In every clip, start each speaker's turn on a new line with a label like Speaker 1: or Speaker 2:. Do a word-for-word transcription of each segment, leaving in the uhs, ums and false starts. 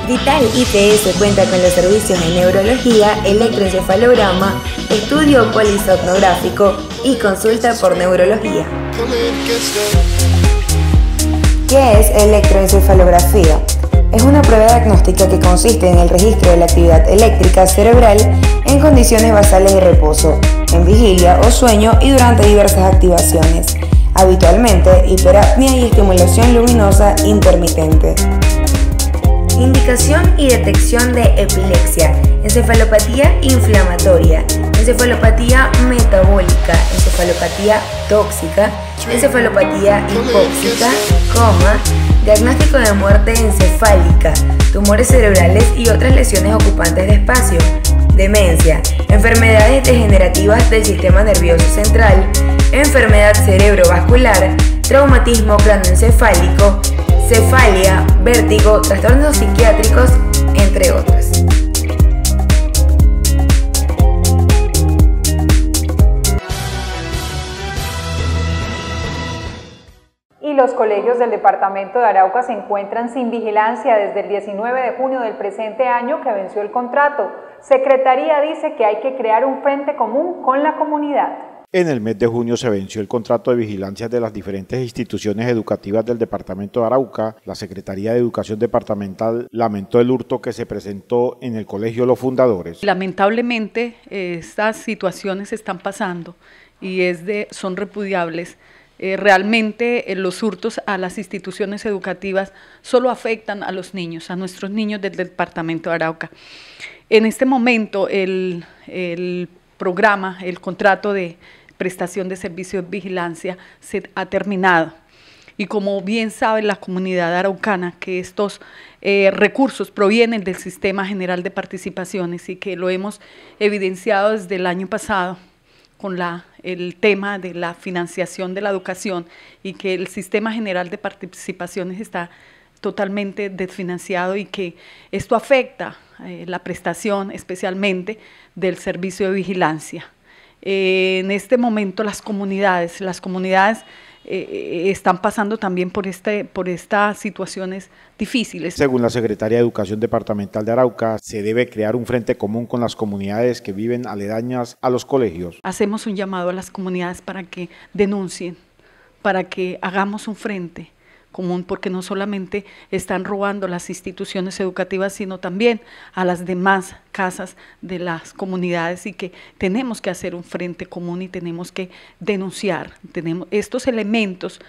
Speaker 1: Vital I P S cuenta con los servicios de neurología, electroencefalograma, estudio polisomnográfico y consulta por neurología. ¿Qué es electroencefalografía? Es una prueba diagnóstica que consiste en el registro de la actividad eléctrica cerebral en condiciones basales de reposo, en vigilia o sueño y durante diversas activaciones, habitualmente hiperapnea y estimulación luminosa intermitente. Indicación y detección de epilepsia, encefalopatía inflamatoria, encefalopatía metabólica, encefalopatía tóxica, encefalopatía hipóxica, coma, diagnóstico de muerte encefálica, tumores cerebrales y otras lesiones ocupantes de espacio, demencia, enfermedades degenerativas del sistema nervioso central, enfermedad cerebrovascular, traumatismo craneoencefálico, cefalia, vértigo, trastornos psiquiátricos, entre otras.
Speaker 2: Y los colegios del departamento de Arauca se encuentran sin vigilancia desde el diecinueve de junio del presente año que venció el contrato. Secretaría dice que hay que crear un frente común con la comunidad.
Speaker 3: En el mes de junio se venció el contrato de vigilancia de las diferentes instituciones educativas del departamento de Arauca. La Secretaría de Educación Departamental lamentó el hurto que se presentó en el Colegio Los Fundadores.
Speaker 4: Lamentablemente estas situaciones están pasando y es de, son repudiables. Eh, realmente eh, los hurtos a las instituciones educativas solo afectan a los niños, a nuestros niños del departamento de Arauca. En este momento el, el programa, el contrato de prestación de servicios de vigilancia se ha terminado. Y como bien sabe la comunidad araucana que estos eh, recursos provienen del Sistema General de Participaciones y que lo hemos evidenciado desde el año pasado con la, el tema de la financiación de la educación y que el Sistema General de Participaciones está totalmente desfinanciado y que esto afecta eh, la prestación especialmente del servicio de vigilancia. Eh, en este momento las comunidades, las comunidades eh, están pasando también por, este, por estas situaciones difíciles.
Speaker 3: Según la Secretaría de Educación Departamental de Arauca, se debe crear un frente común con las comunidades que viven aledañas a los colegios.
Speaker 4: Hacemos un llamado a las comunidades para que denuncien, para que hagamos un frente común, porque no solamente están robando las instituciones educativas, sino también a las demás casas de las comunidades y que tenemos que hacer un frente común y tenemos que denunciar. Tenemos estos elementos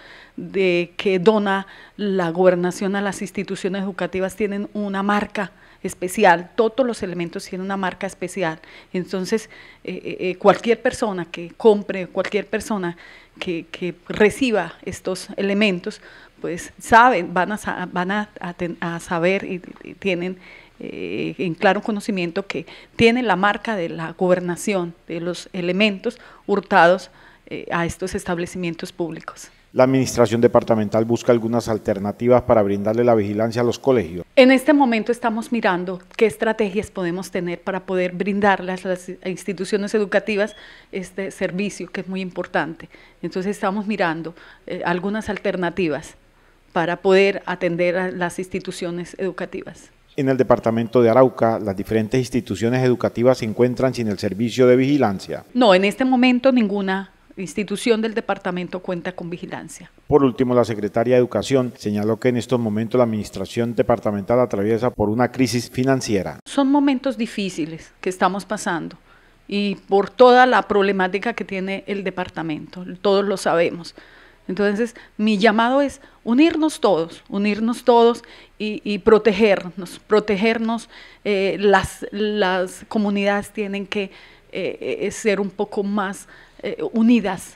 Speaker 4: de que dona la gobernación a las instituciones educativas tienen una marca especial, todos los elementos tienen una marca especial, entonces eh, eh, cualquier persona que compre, cualquier persona que, que reciba estos elementos, pues saben, van a, van a, a, a saber y, y tienen eh, en claro conocimiento que tienen la marca de la gobernación de los elementos hurtados eh, a estos establecimientos públicos.
Speaker 3: La administración departamental busca algunas alternativas para brindarle la vigilancia a los colegios.
Speaker 4: En este momento estamos mirando qué estrategias podemos tener para poder brindarle a las instituciones educativas este servicio que es muy importante. Entonces estamos mirando eh, algunas alternativas para poder atender a las instituciones educativas.
Speaker 3: En el departamento de Arauca, las diferentes instituciones educativas se encuentran sin el servicio de vigilancia.
Speaker 4: No, en este momento ninguna institución del departamento cuenta con vigilancia.
Speaker 3: Por último, la secretaria de Educación señaló que en estos momentos la administración departamental atraviesa por una crisis financiera.
Speaker 4: Son momentos difíciles que estamos pasando y por toda la problemática que tiene el departamento, todos lo sabemos. Entonces, mi llamado es unirnos todos, unirnos todos y, y protegernos, protegernos. Eh, las, las comunidades tienen que eh, ser un poco más eh, unidas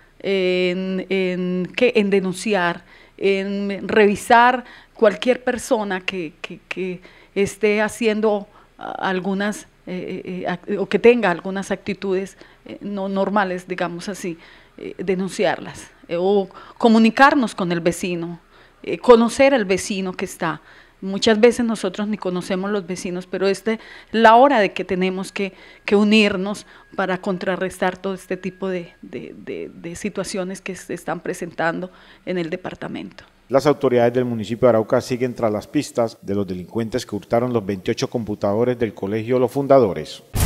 Speaker 4: en, en, que, en denunciar, en revisar cualquier persona que, que, que esté haciendo algunas eh, eh, o que tenga algunas actitudes eh, no normales, digamos así, eh, denunciarlas eh, o comunicarnos con el vecino, eh, conocer al vecino que está. Muchas veces nosotros ni conocemos los vecinos, pero esta es la hora de que tenemos que, que unirnos para contrarrestar todo este tipo de, de, de, de situaciones que se están presentando en el departamento.
Speaker 3: las autoridades del municipio de Arauca siguen tras las pistas de los delincuentes que hurtaron los veintiocho computadores del Colegio Los Fundadores.